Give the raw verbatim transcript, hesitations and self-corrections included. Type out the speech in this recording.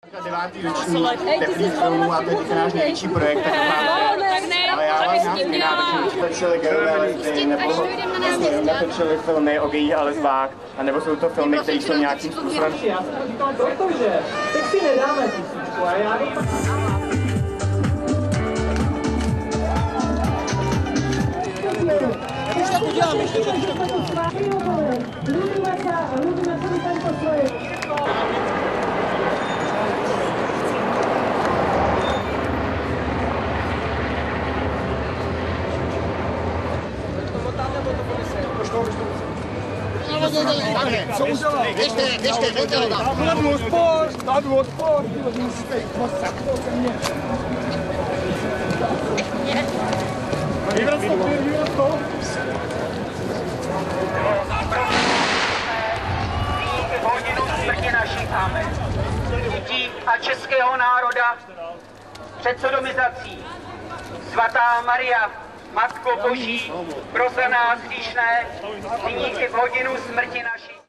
Devátý ročník teplých filmů a to je teď náš největší projekt, tak máte. Ale já vás nechci nátočit, točili gejové lesby, nebo netočili filmy o gejích a lesbách, anebo jsou to filmy, které jsou nějakým způsobem. Já jsem to říkal, protože teď si nedáme písničku a já Když tak udělám, ještě když tak udělám. Ľúbime sa a ľúbime celý tento projekt. Co udělal? Běžte, běžte, běžte ho tam. Tady odpor, tady odpor, ty musíte jít moc ke mně. Vyvrát to, vyvrát to. Hodinu smrti našich amen. Dětí a českého národa před sodomizací. Svatá Maria, Matko Boží, pro za nás hříšné, nyní i v hodinu smrti naší.